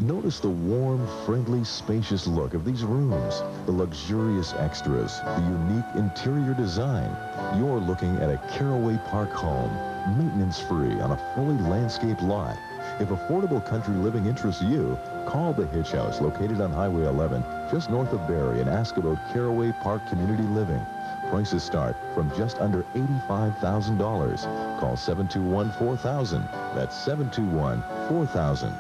Notice the warm, friendly, spacious look of these rooms, the luxurious extras, the unique interior design. You're looking at a Caraway Park home, maintenance-free on a fully landscaped lot. If affordable country living interests you, call the Hitch House located on Highway 11, just north of Barrie, and ask about Caraway Park Community Living. Prices start from just under $85,000. Call 721-4000. That's 721-4000.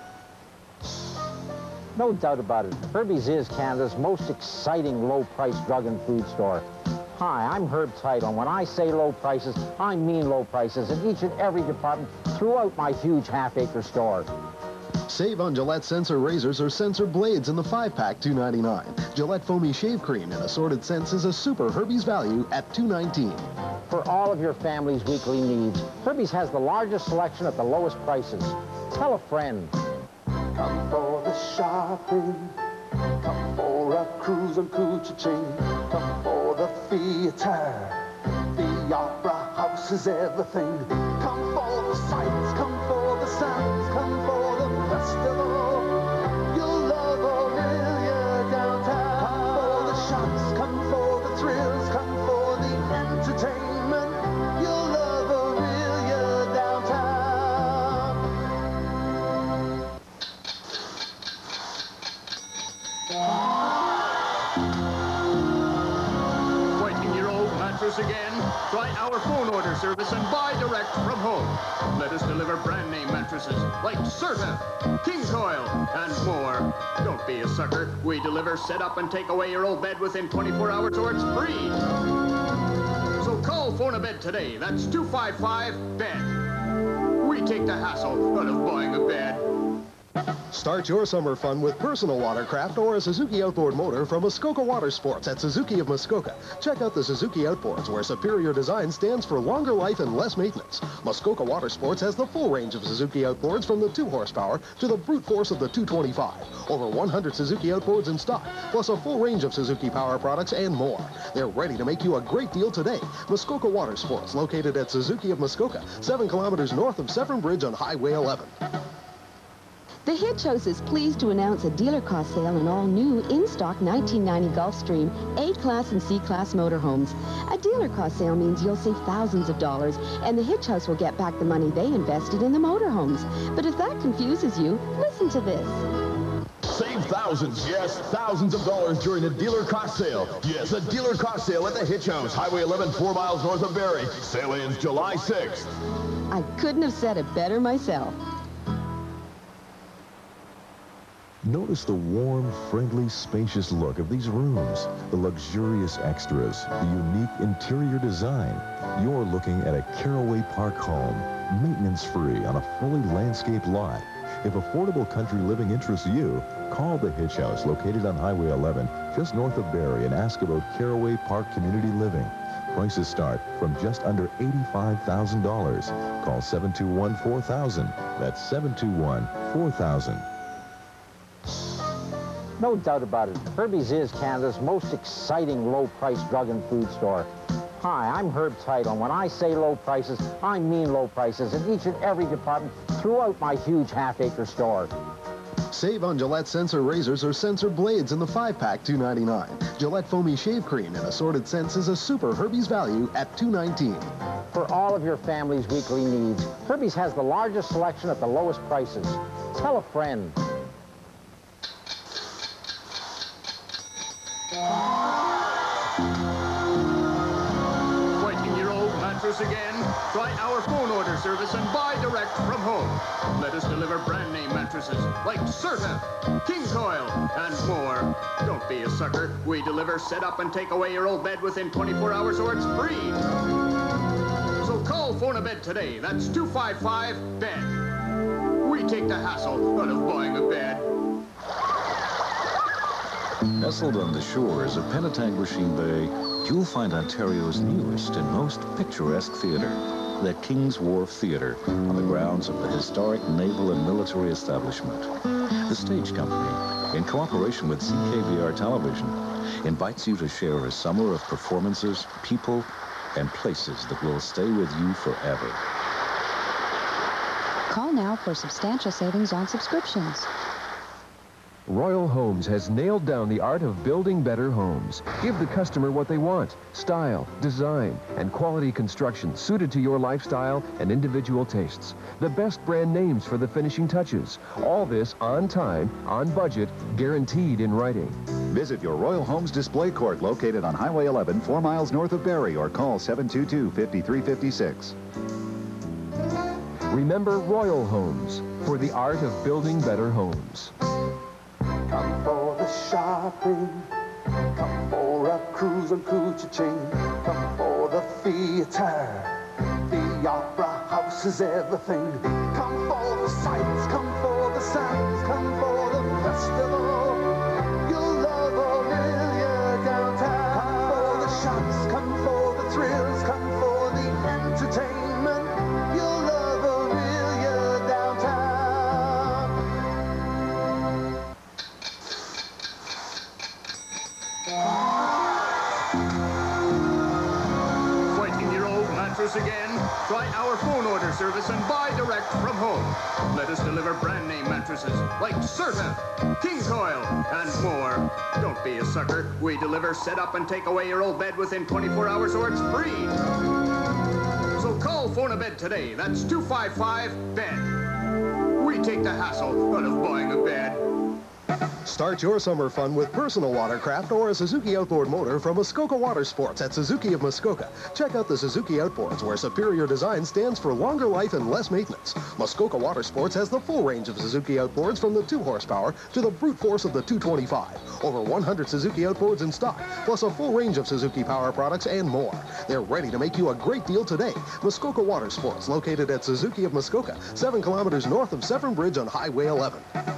No doubt about it, Herbie's is Canada's most exciting low-price drug and food store. Hi, I'm Herb Title, and when I say low prices, I mean low prices in each and every department throughout my huge half-acre store. Save on Gillette Sensor razors or sensor blades in the 5-pack, $2.99. Gillette Foamy Shave Cream in assorted scents is a super Herbie's value at $2.19. For all of your family's weekly needs, Herbie's has the largest selection at the lowest prices. Tell a friend. Come for the shopping, come for a cruise on Coochie-Ching, come for the theater, the opera house is everything. Come for the sights, come for the sounds, come for the festival. You'll love Aurelia downtown. Come for the shots, come for the thrills, come for the entertainment. You'll love Aurelia downtown. 20-year-old mattress again? Try our phone order service and buy direct from home. Let us deliver brand name mattresses like Serta, King Coil, and more. Don't be a sucker. We deliver, set up, and take away your old bed within 24 hours or it's free. So call Phone a Bed today. That's 255-BED. We take the hassle out of buying a bed. Start your summer fun with personal watercraft or a Suzuki outboard motor from Muskoka Water Sports at Suzuki of Muskoka. Check out the Suzuki Outboards, where superior design stands for longer life and less maintenance. Muskoka Water Sports has the full range of Suzuki outboards from the 2 horsepower to the brute force of the 225. Over 100 Suzuki outboards in stock, plus a full range of Suzuki power products and more. They're ready to make you a great deal today. Muskoka Water Sports, located at Suzuki of Muskoka, 7 kilometers north of Severn Bridge on Highway 11. The Hitch House is pleased to announce a dealer cost sale on all new in-stock 1990 Gulfstream A-Class and C-Class motorhomes. A dealer cost sale means you'll save thousands of dollars, and the Hitch House will get back the money they invested in the motorhomes. But if that confuses you, listen to this. Save thousands, yes, thousands of dollars during a dealer cost sale. Yes, a dealer cost sale at the Hitch House, Highway 11, 4 miles north of Barrie. Sale ends July 6th. I couldn't have said it better myself. Notice the warm, friendly, spacious look of these rooms, the luxurious extras, the unique interior design. You're looking at a Caraway Park home, maintenance-free on a fully landscaped lot. If affordable country living interests you, call the Hitch House located on Highway 11, just north of Barrie, and ask about Caraway Park Community Living. Prices start from just under $85,000. Call 721-4000. That's 721-4000. No doubt about it, Herbie's is Canada's most exciting low-price drug and food store. Hi, I'm Herb Title, and when I say low prices, I mean low prices in each and every department throughout my huge half-acre store. Save on Gillette Sensor razors or sensor blades in the 5-pack, $2.99. Gillette Foamy Shave Cream in assorted scents is a super Herbie's value at $2.19. For all of your family's weekly needs, Herbie's has the largest selection at the lowest prices. Tell a friend. 20-year-old mattress again? Try our phone order service and buy direct from home. Let us deliver brand name mattresses like Serta, King Coil, and more. Don't be a sucker. We deliver, set up, and take away your old bed within 24 hours or it's free. So call Phone a Bed today. That's 255-BED. We take the hassle out of buying a bed. Nestled on the shores of Penetanguishene Bay, you'll find Ontario's newest and most picturesque theatre, the King's Wharf Theatre, on the grounds of the historic naval and military establishment. The stage company, in cooperation with CKVR Television, invites you to share a summer of performances, people, and places that will stay with you forever. Call now for substantial savings on subscriptions. Royal Homes has nailed down the art of building better homes. Give the customer what they want: style, design, and quality construction suited to your lifestyle and individual tastes. The best brand names for the finishing touches. All this on time, on budget, guaranteed in writing. Visit your Royal Homes display court located on Highway 11, 4 miles north of Barrie, or call 722-5356. Remember Royal Homes, for the art of building better homes. Come for the shopping, come for a cruise on Couchiching, come for the theater, the opera house is everything. Come for the sights, come for the sounds, come for the festival. You'll love Aurelia downtown. Come for the shots, come for the thrills, come for the entertainment. You'll love Aurelia downtown. Mattress again? Try our phone order service and buy direct from home. Let us deliver brand name mattresses like Serta, King Coil, and more. Don't be a sucker. We deliver, set up, and take away your old bed within 24 hours or it's free. So call Phone a Bed today. That's 255-BED. We take the hassle out of buying a bed. Start your summer fun with personal watercraft or a Suzuki outboard motor from Muskoka Water Sports at Suzuki of Muskoka. Check out the Suzuki outboards, where superior design stands for longer life and less maintenance. Muskoka Water Sports has the full range of Suzuki outboards, from the 2 horsepower to the brute force of the 225. Over 100 Suzuki outboards in stock, plus a full range of Suzuki power products and more. They're ready to make you a great deal today. Muskoka Water Sports, located at Suzuki of Muskoka, 7 kilometers north of Severn Bridge on Highway 11.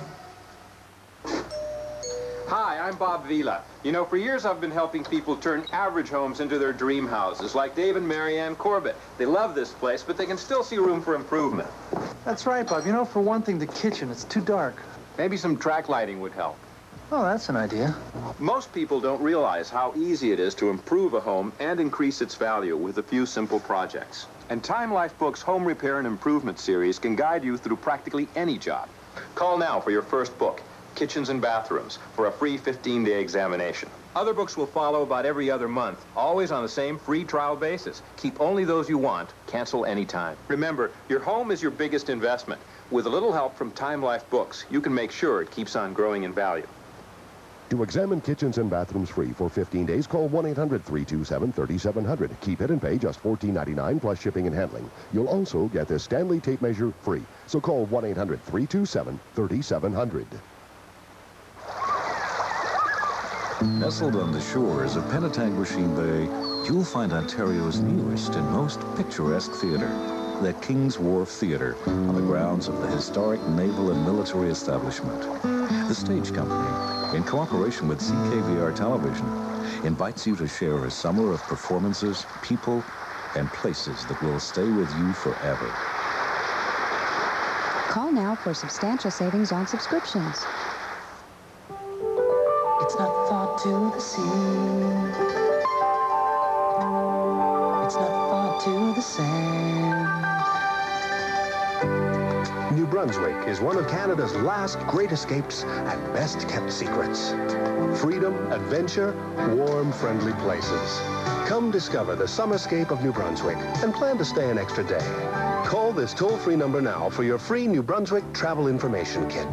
Hi, I'm Bob Vila. You know, for years I've been helping people turn average homes into their dream houses, like Dave and Marianne Corbett. They love this place, but they can still see room for improvement. That's right, Bob. You know, for one thing, the kitchen, it's too dark. Maybe some track lighting would help. Oh, that's an idea. Most people don't realize how easy it is to improve a home and increase its value with a few simple projects. And Time Life Books' Home Repair and Improvement series can guide you through practically any job. Call now for your first book, Kitchens and Bathrooms, for a free 15-day examination. Other books will follow about every other month, always on the same free trial basis. Keep only those you want, cancel anytime. Remember, your home is your biggest investment. With a little help from Time Life Books, you can make sure it keeps on growing in value. To examine kitchens and bathrooms free for 15 days, call 1-800-327-3700. Keep it and pay just $14.99 plus shipping and handling. You'll also get this Stanley tape measure free. So call 1-800-327-3700. Nestled on the shores of Penetanguishene Bay, you'll find Ontario's newest and most picturesque theater, the King's Wharf Theatre, on the grounds of the historic naval and military establishment. The stage company, in cooperation with CKVR Television, invites you to share a summer of performances, people, and places that will stay with you forever. Call now for substantial savings on subscriptions. It's not far to the sea. It's not far to the sand. New Brunswick is one of Canada's last great escapes and best-kept secrets. Freedom, adventure, warm, friendly places. Come discover the summerscape of New Brunswick and plan to stay an extra day. Call this toll-free number now for your free New Brunswick travel information kit.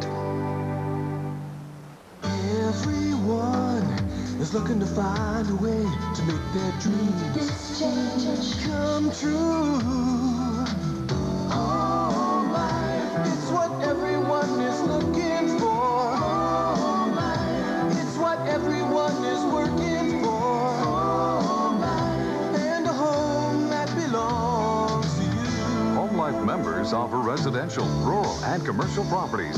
Everyone is looking to find a way to make their dreams come true. Home life, it's what everyone is looking for. Home life, it's what everyone is working for. Home life, and a home that belongs to you. Home Life members offer residential, rural, and commercial properties.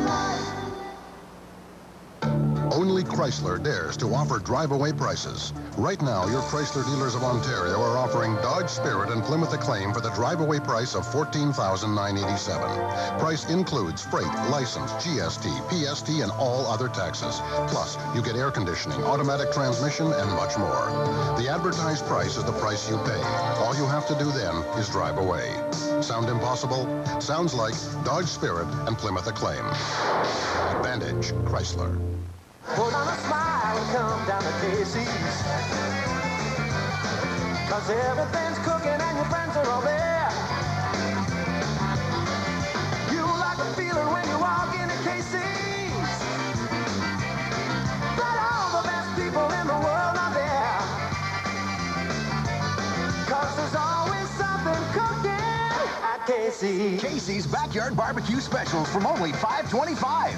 Only Chrysler dares to offer drive-away prices. Right now, your Chrysler dealers of Ontario are offering Dodge Spirit and Plymouth Acclaim for the drive-away price of $14,987. Price includes freight, license, GST, PST, and all other taxes. Plus, you get air conditioning, automatic transmission, and much more. The advertised price is the price you pay. All you have to do then is drive away. Sound impossible? Sounds like Dodge Spirit and Plymouth Acclaim. Advantage Chrysler. Put on a smile and come down to Casey's. 'Cause everything's cooking and your friends are all there. You like a feeling when you walk into Casey's. But all the best people in the world are there. 'Cause there's always something cooking at Casey's. Casey's Backyard Barbecue Specials from only $5.25.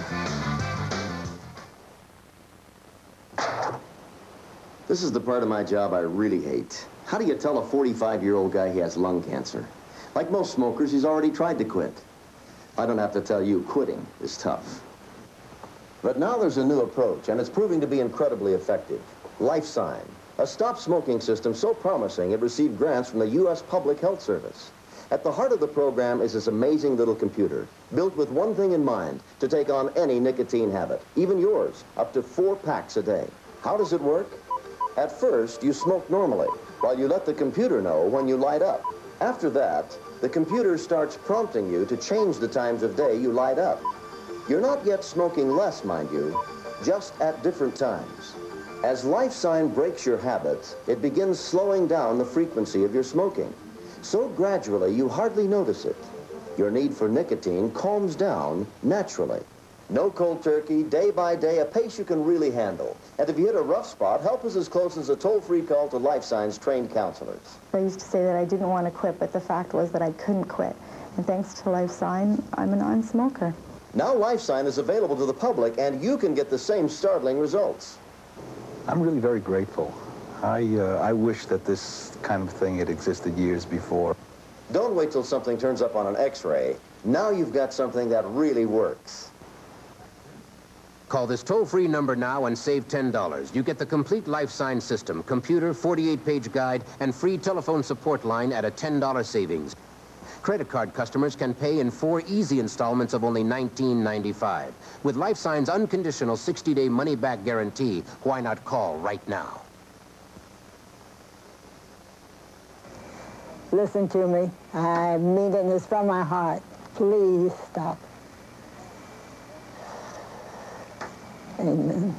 This is the part of my job I really hate. How do you tell a 45-year-old guy he has lung cancer? Like most smokers, he's already tried to quit. I don't have to tell you, quitting is tough. But now there's a new approach, and it's proving to be incredibly effective. LifeSign, a stop smoking system so promising it received grants from the U.S. Public Health Service. At the heart of the program is this amazing little computer, built with one thing in mind, to take on any nicotine habit, even yours, up to 4 packs a day. How does it work? At first, you smoke normally, while you let the computer know when you light up. After that, the computer starts prompting you to change the times of day you light up. You're not yet smoking less, mind you, just at different times. As LifeSign breaks your habit, it begins slowing down the frequency of your smoking. So gradually, you hardly notice it. Your need for nicotine calms down naturally. No cold turkey, day by day, a pace you can really handle. And if you hit a rough spot, help is as close as a toll-free call to LifeSign's trained counselors. I used to say that I didn't want to quit, but the fact was that I couldn't quit. And thanks to LifeSign, I'm a non-smoker. Now LifeSign is available to the public, and you can get the same startling results. I'm really very grateful. I wish that this kind of thing had existed years before. Don't wait till something turns up on an X-ray. Now you've got something that really works. Call this toll-free number now and save $10. You get the complete LifeSign system, computer, 48-page guide, and free telephone support line at a $10 savings. Credit card customers can pay in 4 easy installments of only $19.95. With LifeSign's unconditional 60-day money-back guarantee, why not call right now? Listen to me. I mean this from my heart. Please stop. Amen.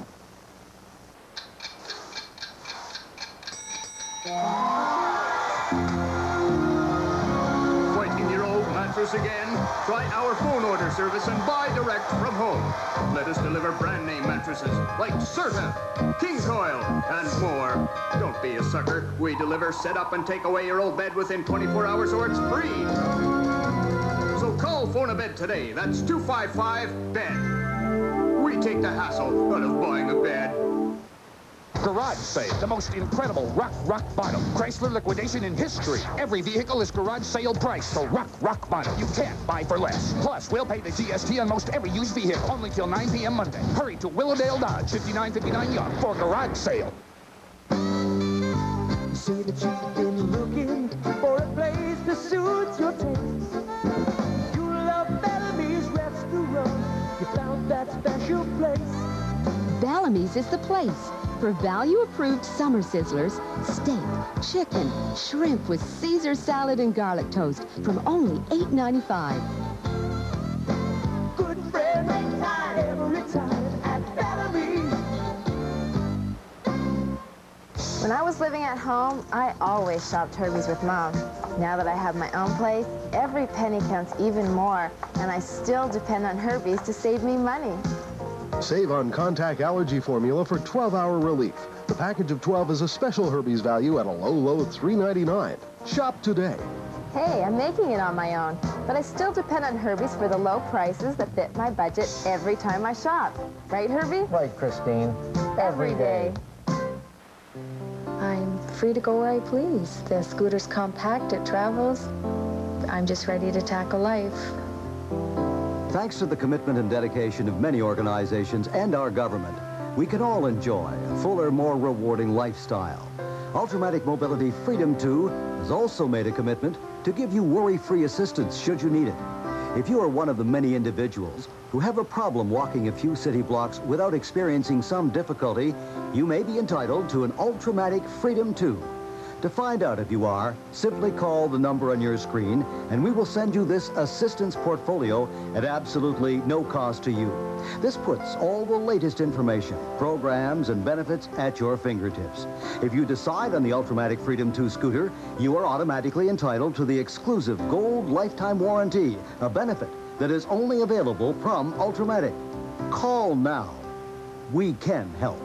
Your mattress again? Try our phone order service and buy direct from home. Let us deliver brand name mattresses like Serta, King Coil, and more. Don't be a sucker. We deliver, set up, and take away your old bed within 24 hours or it's free. So call Phone-A-Bed today. That's 255-BED. We take the hassle out of buying a bed. Garage sale, the most incredible rock bottom Chrysler liquidation in history. Every vehicle is garage sale price, so rock bottom. You can't buy for less. Plus, we'll pay the GST on most every used vehicle, only till 9 p.m. Monday. Hurry to Willowdale Dodge, 5959 Young, for garage sale. You say that you've been looking for a place to suit your taste. You love Bellamy's restaurant. You found that special place. Bellamy's is the place for value-approved summer sizzlers, steak, chicken, shrimp with Caesar salad and garlic toast from only $8.95. Good friend, every time at Bellamy's. When I was living at home, I always shopped Herbie's with Mom. Now that I have my own place, every penny counts even more, and I still depend on Herbie's to save me money. Save on Contact Allergy Formula for 12-hour relief. The package of 12 is a special Herbie's value at a low $3.99. Shop today. Hey, I'm making it on my own, but I still depend on Herbie's for the low prices that fit my budget every time I shop. Right, Herbie? Right, Christine. Every day. I'm free to go where I please. The scooter's compact, it travels. I'm just ready to tackle life. Thanks to the commitment and dedication of many organizations and our government, we can all enjoy a fuller, more rewarding lifestyle. Ultramatic Mobility Freedom 2 has also made a commitment to give you worry-free assistance should you need it. If you are one of the many individuals who have a problem walking a few city blocks without experiencing some difficulty, you may be entitled to an Ultramatic Freedom 2. To find out if you are, simply call the number on your screen and we will send you this assistance portfolio at absolutely no cost to you. This puts all the latest information, programs, and benefits at your fingertips. If you decide on the Ultramatic Freedom 2 scooter, you are automatically entitled to the exclusive Gold Lifetime Warranty, a benefit that is only available from Ultramatic. Call now. We can help.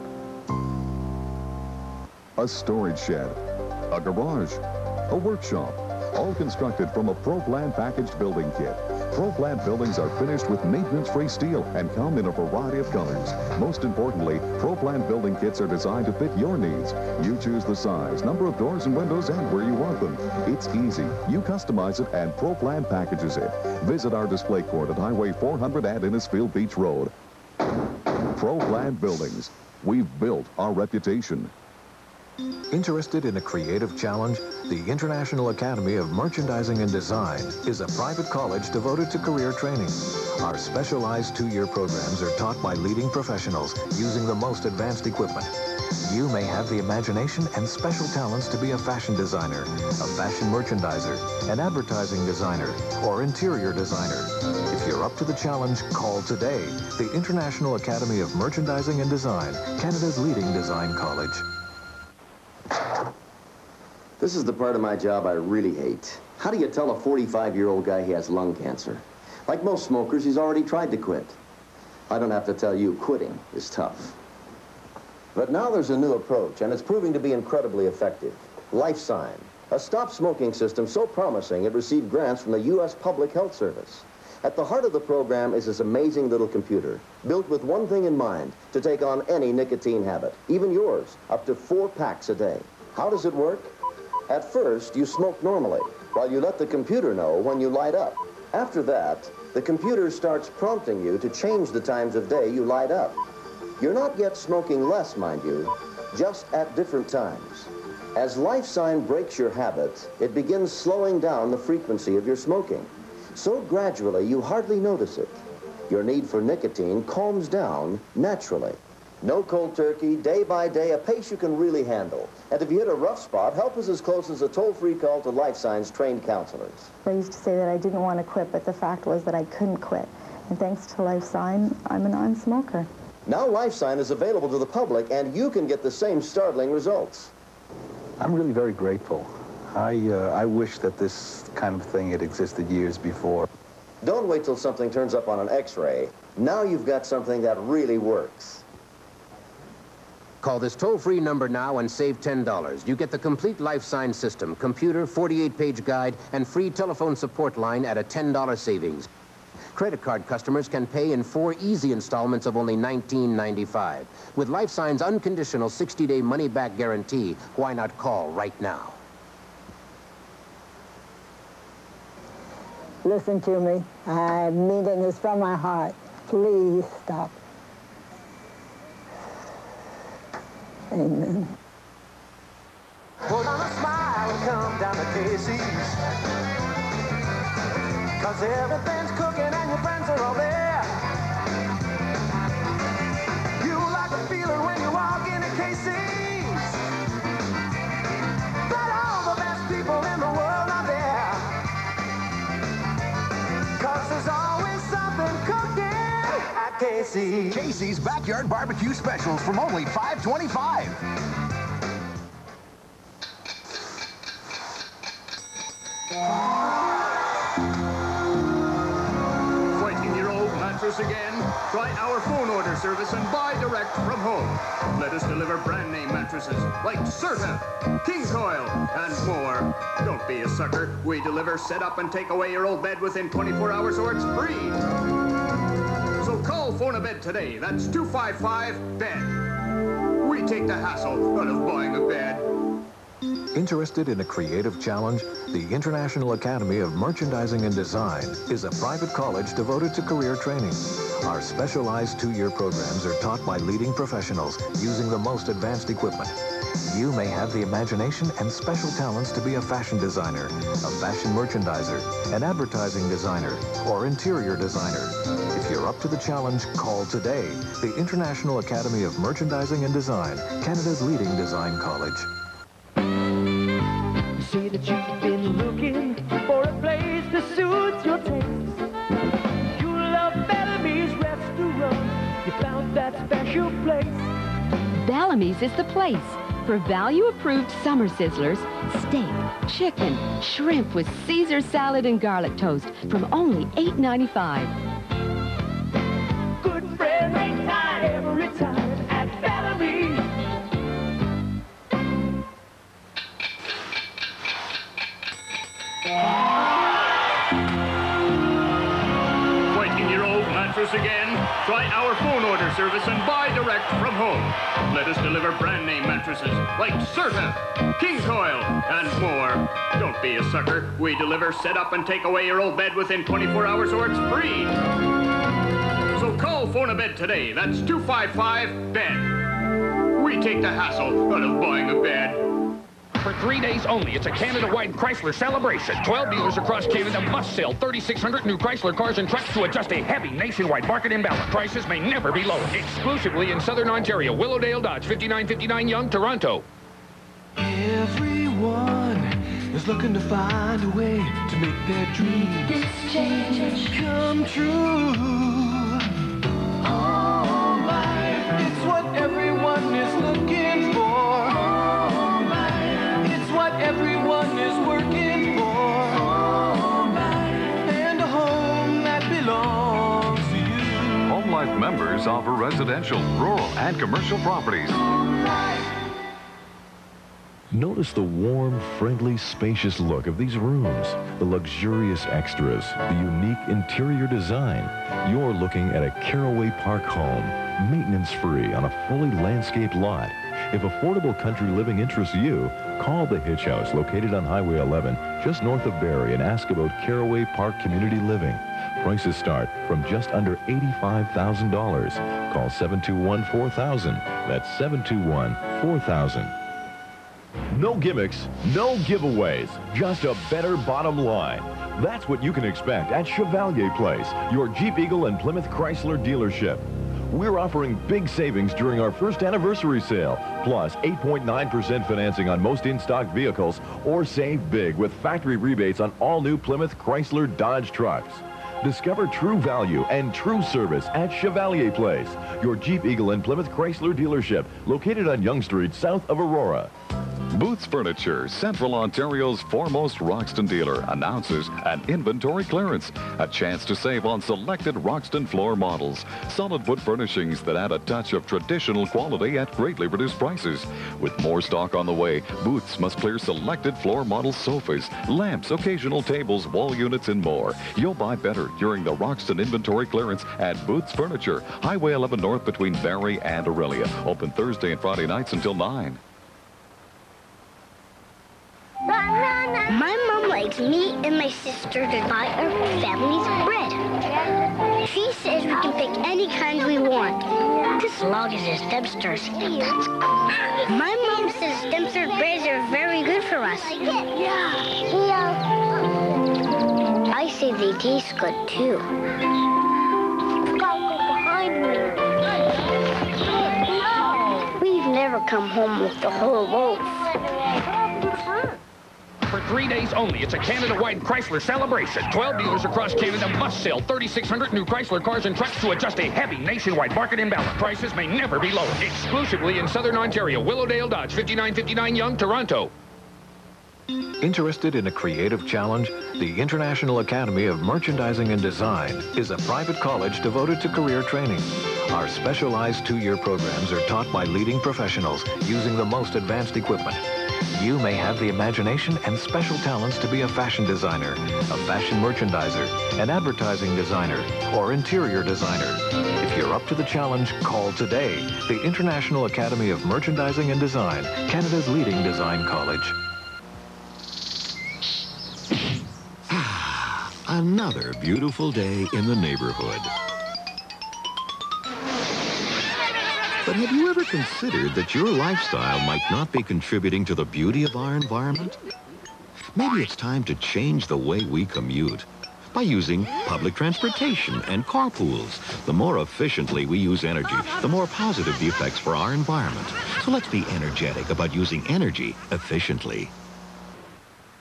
A storage shed, a garage, a workshop, all constructed from a ProPlan packaged building kit. ProPlan buildings are finished with maintenance-free steel and come in a variety of colors. Most importantly, ProPlan building kits are designed to fit your needs. You choose the size, number of doors and windows, and where you want them. It's easy. You customize it, and ProPlan packages it. Visit our display court at Highway 400 and Innisfield Beach Road. ProPlan Buildings. We've built our reputation. Interested in a creative challenge? The International Academy of Merchandising and Design is a private college devoted to career training. Our specialized two-year programs are taught by leading professionals using the most advanced equipment. You may have the imagination and special talents to be a fashion designer, a fashion merchandiser, an advertising designer, or interior designer. If you're up to the challenge, call today. The International Academy of Merchandising and Design, Canada's leading design college. This is the part of my job I really hate. How do you tell a 45-year-old guy he has lung cancer? Like most smokers, he's already tried to quit. I don't have to tell you, quitting is tough. But now there's a new approach, and it's proving to be incredibly effective. LifeSign, a stop-smoking system so promising it received grants from the U.S. Public Health Service. At the heart of the program is this amazing little computer, built with one thing in mind, to take on any nicotine habit, even yours, up to 4 packs a day. How does it work? At first, you smoke normally, while you let the computer know when you light up. After that, the computer starts prompting you to change the times of day you light up. You're not yet smoking less, mind you, just at different times. As LifeSign breaks your habit, it begins slowing down the frequency of your smoking. So gradually, you hardly notice it. Your need for nicotine calms down naturally. No cold turkey, day by day, a pace you can really handle. And if you hit a rough spot, help is as close as a toll-free call to LifeSign's trained counselors. I used to say that I didn't want to quit, but the fact was that I couldn't quit. And thanks to LifeSign, I'm a non-smoker. Now LifeSign is available to the public, and you can get the same startling results. I'm really very grateful. I wish that this kind of thing had existed years before. Don't wait till something turns up on an X-ray. Now you've got something that really works. Call this toll-free number now and save $10. You get the complete LifeSign system, computer, 48-page guide, and free telephone support line at a $10 savings. Credit card customers can pay in 4 easy installments of only $19.95. With LifeSign's unconditional 60-day money-back guarantee, why not call right now? Listen to me. I mean this from my heart. Please stop. Amen. Put on a smile and come down to Casey's. 'Cause everything's cooking and your friends are all there. You like a feeling when you walk into Casey's. But all the best people in the world are there. 'Cause there's always something cooking at Casey's. Casey's Backyard Barbecue Specials from only $5.25. Again, try our phone order service and buy direct from home. Let us deliver brand name mattresses like Serta, King Coil, and more. Don't be a sucker. We deliver, set up, and take away your old bed within 24 hours or it's free. So call Phone a Bed today. That's 255-BED. We take the hassle out of buying a bed. Interested in a creative challenge? The International Academy of Merchandising and Design is a private college devoted to career training. Our specialized 2-year programs are taught by leading professionals using the most advanced equipment. You may have the imagination and special talents to be a fashion designer, a fashion merchandiser, an advertising designer, or interior designer. If you're up to the challenge, call today. The International Academy of Merchandising and Design, Canada's leading design college. say that you've been looking for a place to suit your taste. You love Bellamy's restaurant. You found that special place. Bellamy's is the place for value-approved summer sizzlers, steak, chicken, shrimp with Caesar salad and garlic toast from only $8.95. Good friends make time every time at Bellamy's. 20-year-old mattress again? Try our phone order service and buy direct from home. Let us deliver brand name mattresses like Serta, King Coil, and more. Don't be a sucker. We deliver, set up, and take away your old bed within 24 hours or it's free. So call Phone a Bed today. That's 255-BED. We take the hassle out of buying a bed. For 3 days only, it's a Canada-wide Chrysler celebration. 12 dealers across Canada must sell 3,600 new Chrysler cars and trucks to adjust a heavy nationwide market imbalance. Prices may never be lower. Exclusively in Southern Ontario, Willowdale Dodge, 5959 Yonge, Toronto. Everyone is looking to find a way to make their dreams come true. Home life, it's what everyone is looking for. Home life, it's what everyone is working for. Home life, and a home that belongs to you. Home Life members offer residential, rural, and commercial properties. Notice the warm, friendly, spacious look of these rooms, the luxurious extras, the unique interior design. You're looking at a Caraway Park home, maintenance-free on a fully landscaped lot. If affordable country living interests you, call the Hitch House located on Highway 11, just north of Barrie, and ask about Caraway Park Community Living. Prices start from just under $85,000. Call 721-4000. That's 721-4000. No gimmicks, no giveaways, just a better bottom line. That's what you can expect at Chevalier Place, your Jeep Eagle and Plymouth Chrysler dealership. We're offering big savings during our first anniversary sale, plus 8.9% financing on most in-stock vehicles, or save big with factory rebates on all new Plymouth Chrysler Dodge trucks. Discover true value and true service at Chevalier Place, your Jeep Eagle and Plymouth Chrysler dealership, located on Yonge Street, south of Aurora. Boots Furniture, Central Ontario's foremost Roxton dealer, announces an inventory clearance. A chance to save on selected Roxton floor models. Solid wood furnishings that add a touch of traditional quality at greatly reduced prices. With more stock on the way, Boots must clear selected floor model sofas, lamps, occasional tables, wall units, and more. You'll buy better during the Roxton inventory clearance at Boots Furniture, Highway 11 North between Barrie and Aurelia. Open Thursday and Friday nights until 9. My mom likes me and my sister to buy our family's bread. She says we can pick any kind we want, as long as it's Dempster's. My mom says Dempster's breads are very good for us. I say they taste good too. Go behind me. We've never come home with the whole loaf. For 3 days only, it's a Canada-wide Chrysler celebration. 12 dealers across Canada must sell 3,600 new Chrysler cars and trucks to adjust a heavy nationwide market imbalance. Prices may never be lower. Exclusively in Southern Ontario, Willowdale Dodge, 5959 Yonge, Toronto. Interested in a creative challenge? The International Academy of Merchandising and Design is a private college devoted to career training. Our specialized 2-year programs are taught by leading professionals using the most advanced equipment. You may have the imagination and special talents to be a fashion designer, a fashion merchandiser, an advertising designer, or interior designer. If you're up to the challenge, call today. The International Academy of Merchandising and Design, Canada's leading design college. Another beautiful day in the neighborhood. But have you ever considered that your lifestyle might not be contributing to the beauty of our environment? Maybe it's time to change the way we commute by using public transportation and carpools. The more efficiently we use energy, the more positive the effects for our environment. So let's be energetic about using energy efficiently.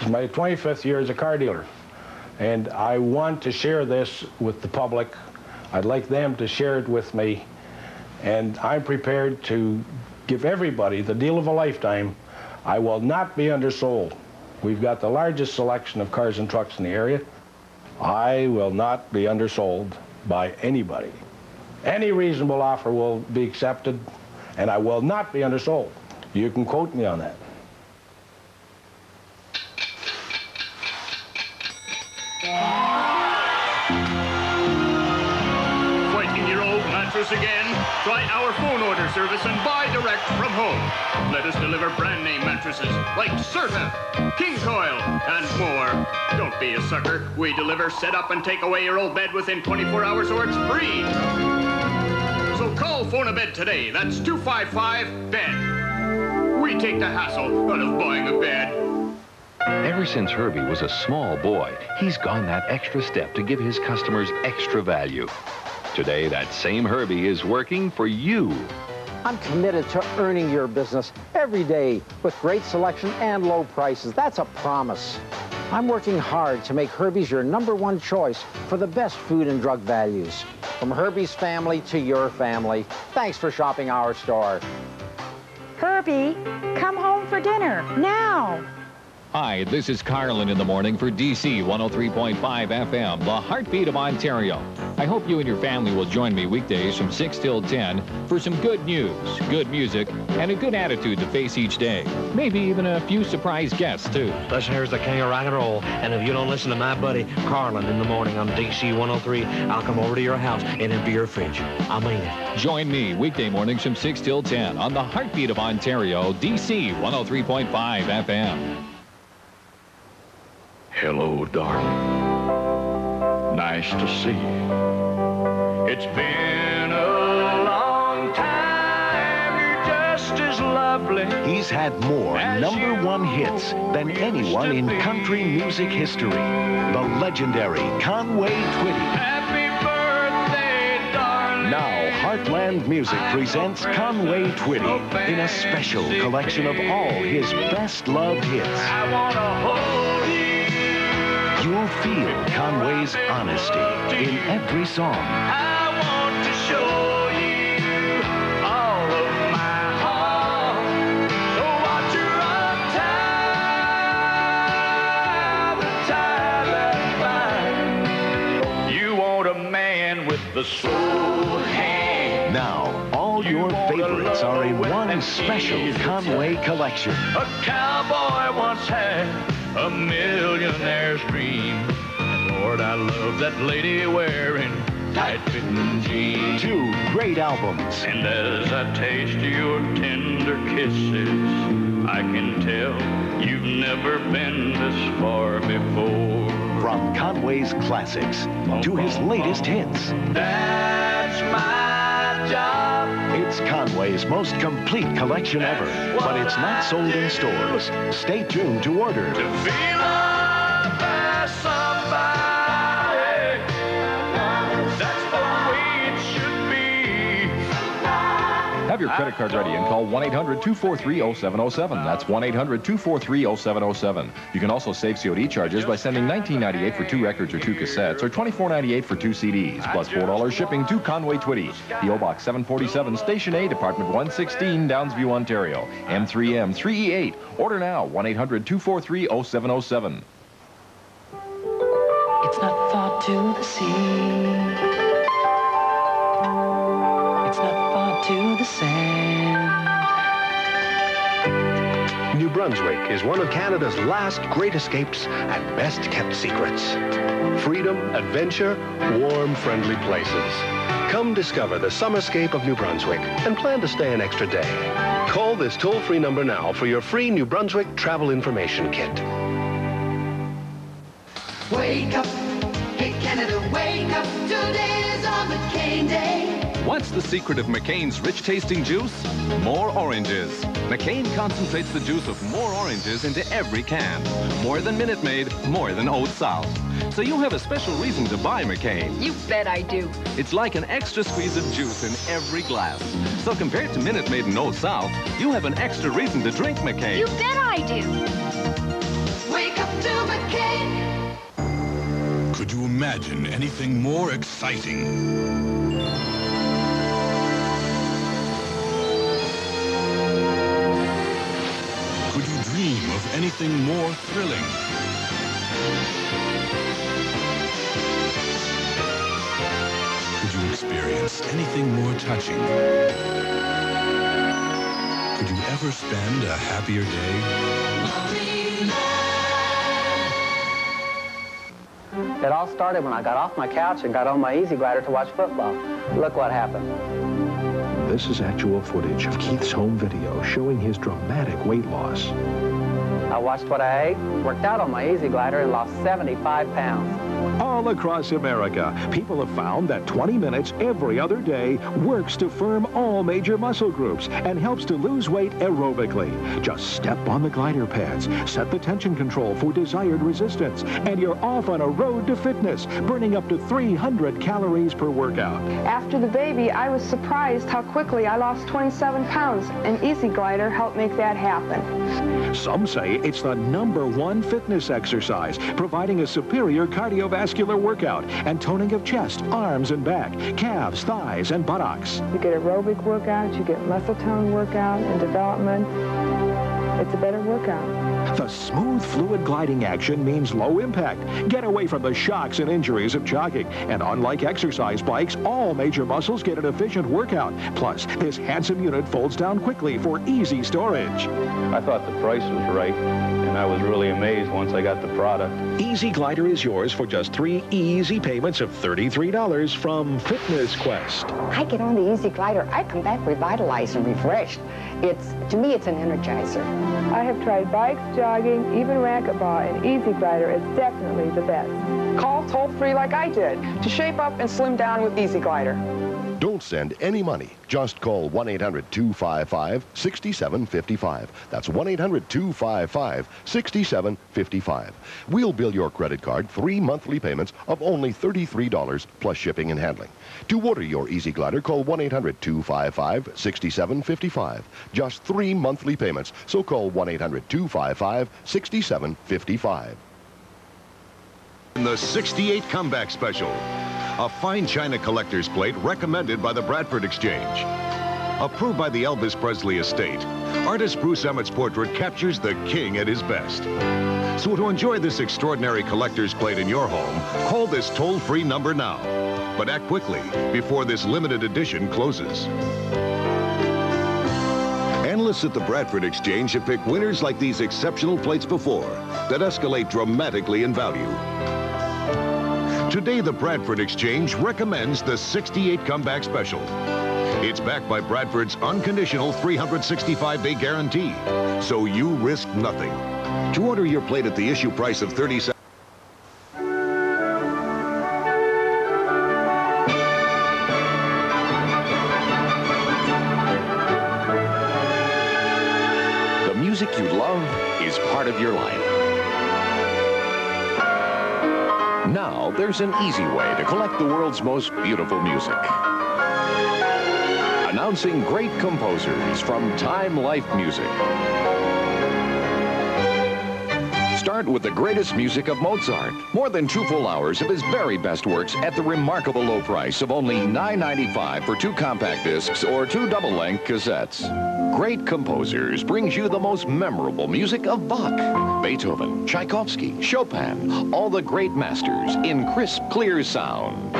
It's my 25th year as a car dealer, and I want to share this with the public. I'd like them to share it with me, and I'm prepared to give everybody the deal of a lifetime. I will not be undersold. We've got the largest selection of cars and trucks in the area. I will not be undersold by anybody. Any reasonable offer will be accepted, and I will not be undersold. You can quote me on that. Again, try our phone order service and buy direct from home. Let us deliver brand name mattresses like Serta, King Coil, and more. Don't be a sucker. We deliver, set up, and take away your old bed within 24 hours or it's free. So call Phone a Bed today. That's 255-BED. We take the hassle out of buying a bed. Ever since Herbie was a small boy, he's gone that extra step to give his customers extra value. Today, that same Herbie is working for you. I'm committed to earning your business every day with great selection and low prices. That's a promise. I'm working hard to make Herbie's your #1 choice for the best food and drug values. From Herbie's family to your family, thanks for shopping our store. Herbie, come home for dinner, now. Hi, this is Carlin in the morning for DC 103.5 FM, the heartbeat of Ontario. I hope you and your family will join me weekdays from 6 till 10 for some good news, good music, and a good attitude to face each day. Maybe even a few surprise guests, too. Listen, here's the king of rock and roll, and if you don't listen to my buddy Carlin in the morning on DC 103, I'll come over to your house and empty your fridge. I mean it. Join me weekday mornings from 6 till 10 on the heartbeat of Ontario, DC 103.5 FM. Hello, darling. Nice to see you. It's been a long time. You're just as lovely. He's had more #1 hits than anyone in country music history. The legendary Conway Twitty. Happy birthday, darling. Now, Heartland Music presents Conway Twitty in a special collection of all his best-loved hits. I wanna hold you. You'll feel Conway's honesty in every song. I want to show you all of my heart. So watch your tie that binds. You want a man with the soul hand. Now, all your favorites are in one special Conway collection. A cowboy once had a millionaire's dream. And Lord, I love that lady wearing tight-fitting jeans. 2 great albums. And as I taste your tender kisses, I can tell you've never been this far before. From Conway's classics to his latest hits. That's my job. It's Conway's most complete collection ever, but it's not sold in stores. Stay tuned to order. To feel loved by somebody, that's the way it should be. Have your credit card ready and call 1-800-243-0707. That's 1-800-243-0707. You can also save COD charges by sending $19.98 for 2 records or 2 cassettes, or $24.98 for 2 CDs, plus $4 shipping to Conway Twitty. P.O. Box 747, Station A, Department 116, Downsview, Ontario. M3M 3E8. Order now, 1-800-243-0707. It's not far to the sea. It's not far to the sand. New Brunswick is one of Canada's last great escapes and best-kept secrets. Freedom, adventure, warm, friendly places. Come discover the summerscape of New Brunswick and plan to stay an extra day. Call this toll-free number now for your free New Brunswick travel information kit. Wake up, hey Canada, wake up. Today's our McCain Day. What's the secret of McCain's rich-tasting juice? More oranges. McCain concentrates the juice of more oranges into every can. More than Minute Maid, more than Oat Salt. So you have a special reason to buy McCain. You bet I do. It's like an extra squeeze of juice in every glass. So compared to Minute Maid and Oat Salt, you have an extra reason to drink McCain. You bet I do. Wake up Could you imagine anything more exciting? Could you dream of anything more thrilling? Could you experience anything more touching? Could you ever spend a happier day? It all started when I got off my couch and got on my Easy Glider to watch football. Look what happened. This is actual footage of Keith's home video showing his dramatic weight loss. I watched what I ate, worked out on my Easy Glider, and lost 75 pounds. All across America, people have found that 20 minutes every other day works to firm all major muscle groups and helps to lose weight aerobically. Just step on the glider pads, set the tension control for desired resistance, and you're off on a road to fitness, burning up to 300 calories per workout. After the baby, I was surprised how quickly I lost 27 pounds, and Easy Glider helped make that happen. Some say it's the #1 fitness exercise, providing a superior cardiovascular workout and toning of chest, arms and back, calves, thighs, and buttocks. You get aerobic workout, you get muscle tone workout and development. It's a better workout. The smooth, fluid gliding action means low impact. Get away from the shocks and injuries of jogging. And unlike exercise bikes, all major muscles get an efficient workout. Plus, this handsome unit folds down quickly for easy storage. I thought the price was right, and I was really amazed once I got the product. Easy Glider is yours for just 3 easy payments of $33 from Fitness Quest. I get on the Easy Glider, I come back revitalized and refreshed. To me, it's an energizer. I have tried bikes, jogging, even racquetball, and Easy Glider is definitely the best. Call toll-free like I did to shape up and slim down with Easy Glider. Don't send any money. Just call 1-800-255-6755. That's 1-800-255-6755. We'll bill your credit card 3 monthly payments of only $33 plus shipping and handling. To order your Easy Glider, call 1-800-255-6755. Just 3 monthly payments, so call 1-800-255-6755. The 68 Comeback Special. A fine china collector's plate recommended by the Bradford Exchange. Approved by the Elvis Presley estate, artist Bruce Emmett's portrait captures the king at his best. So to enjoy this extraordinary collector's plate in your home, call this toll-free number now. But act quickly before this limited edition closes. Analysts at the Bradford Exchange have picked winners like these exceptional plates before that escalate dramatically in value. Today, the Bradford Exchange recommends the 68 Comeback Special. It's backed by Bradford's unconditional 365-day guarantee, so you risk nothing. To order your plate at the issue price of $37. The music you love is part of your life. Now, there's an easy way to collect the world's most beautiful music. Announcing great composers from Time Life Music. Start with the greatest music of Mozart. More than 2 full hours of his very best works at the remarkable low price of only $9.95 for 2 compact discs or 2 double-length cassettes. Great Composers brings you the most memorable music of Bach, Beethoven, Tchaikovsky, Chopin, all the great masters in crisp, clear sound.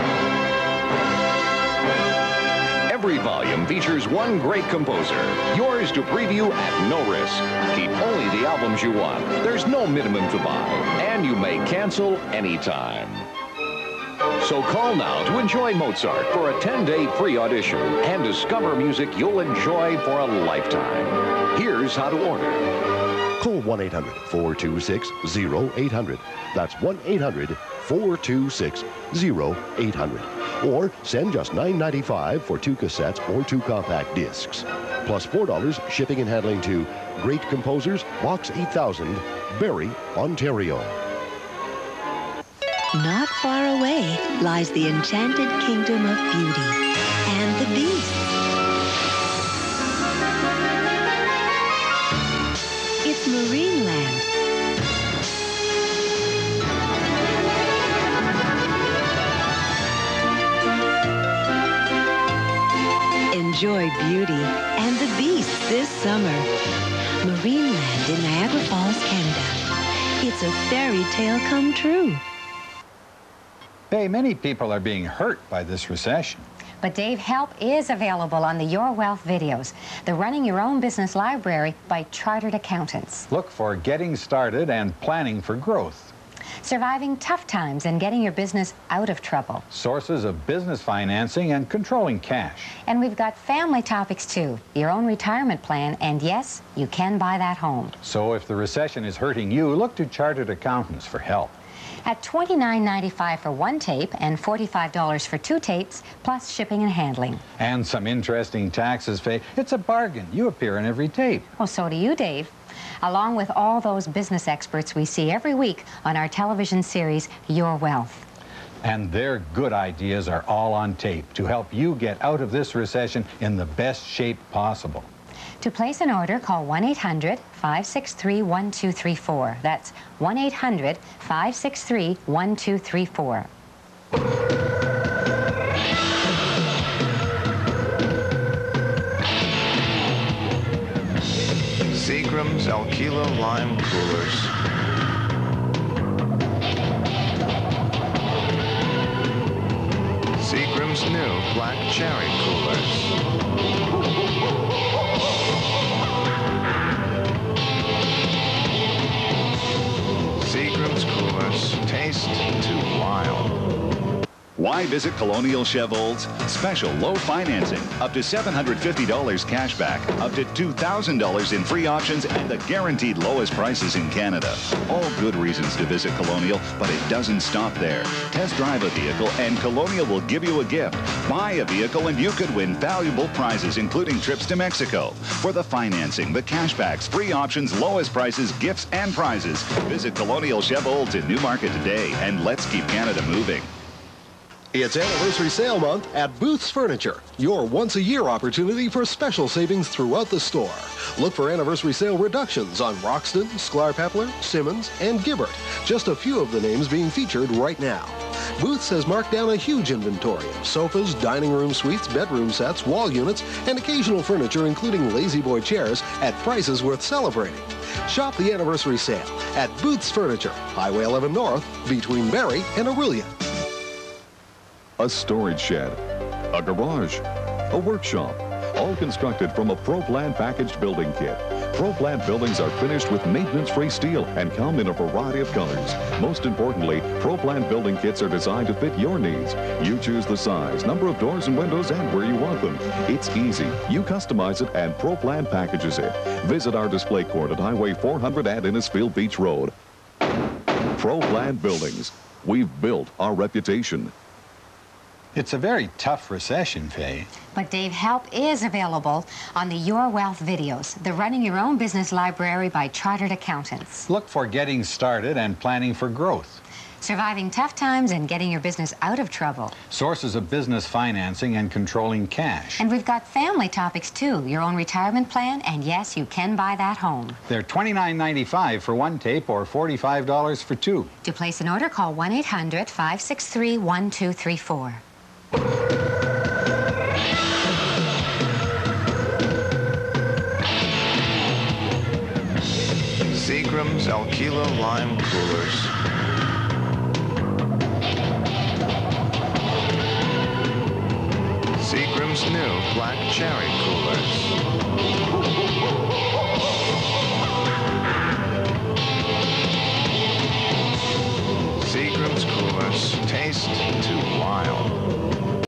Every volume features one great composer, yours to preview at no risk. Keep only the albums you want. There's no minimum to buy, and you may cancel anytime. So call now to enjoy Mozart for a 10-day free audition and discover music you'll enjoy for a lifetime. Here's how to order. Call 1-800-426-0800. That's 1-800-426-0800. Or send just $9.95 for 2 cassettes or 2 compact discs. Plus $4 shipping and handling to Great Composers, Box 8000, Barrie, Ontario. Not far away lies the enchanted kingdom of beauty and the beast. It's Marineland. enjoy beauty and the beasts this summer. Marineland in Niagara Falls, Canada. It's a fairy tale come true. Hey, many people are being hurt by this recession. But Dave, help is available on the Your Wealth videos, the Running Your Own Business Library by Chartered Accountants. Look for Getting Started and Planning for Growth. Surviving tough times and getting your business out of trouble. Sources of business financing and controlling cash. And we've got family topics too, your own retirement plan, and yes, you can buy that home. So if the recession is hurting you, look to Chartered Accountants for help. At $29.95 for one tape and $45 for two tapes, plus shipping and handling. And some interesting taxes, Faye. It's a bargain. You appear in every tape. Oh, so do you, Dave. Along with all those business experts we see every week on our television series, Your Wealth. And their good ideas are all on tape to help you get out of this recession in the best shape possible. To place an order, call 1-800-563-1234. That's 1-800-563-1234. Seagram's Alkilo Lime Coolers. Seagram's new Black Cherry Coolers. Seagram's Coolers taste too wild. Why visit Colonial Chev Olds? Special low financing, up to $750 cash back, up to $2,000 in free options, and the guaranteed lowest prices in Canada. All good reasons to visit Colonial, but it doesn't stop there. Test drive a vehicle and Colonial will give you a gift. Buy a vehicle and you could win valuable prizes, including trips to Mexico. For the financing, the cashbacks, free options, lowest prices, gifts, and prizes, visit Colonial Chev Olds in Newmarket today, and let's keep Canada moving. It's anniversary sale month at Booth's Furniture, your once-a-year opportunity for special savings throughout the store. Look for anniversary sale reductions on Roxton, Sklar-Pepler, Simmons, and Gibbert, just a few of the names being featured right now. Booth's has marked down a huge inventory of sofas, dining room suites, bedroom sets, wall units, and occasional furniture, including Lazy Boy chairs, at prices worth celebrating. Shop the anniversary sale at Booth's Furniture, Highway 11 North, between Barrie and Orillia. A storage shed, a garage, a workshop, all constructed from a ProPlan packaged building kit. ProPlan buildings are finished with maintenance-free steel and come in a variety of colors. Most importantly, ProPlan building kits are designed to fit your needs. You choose the size, number of doors and windows, and where you want them. It's easy. You customize it, and ProPlan packages it. Visit our display court at Highway 400 at Innisfield Beach Road. ProPlan Buildings. We've built our reputation. It's a very tough recession, Faye. But Dave, help is available on the Your Wealth videos, the Running Your Own Business Library by Chartered Accountants. Look for Getting Started and Planning for Growth. Surviving tough times and getting your business out of trouble. Sources of business financing and controlling cash. And we've got family topics too, your own retirement plan, and yes, you can buy that home. They're $29.95 for one tape or $45 for two. To place an order, call 1-800-563-1234. Seagram's Alkilo Lime Coolers. Seagram's new Black Cherry Coolers. Seagram's Coolers taste too wild.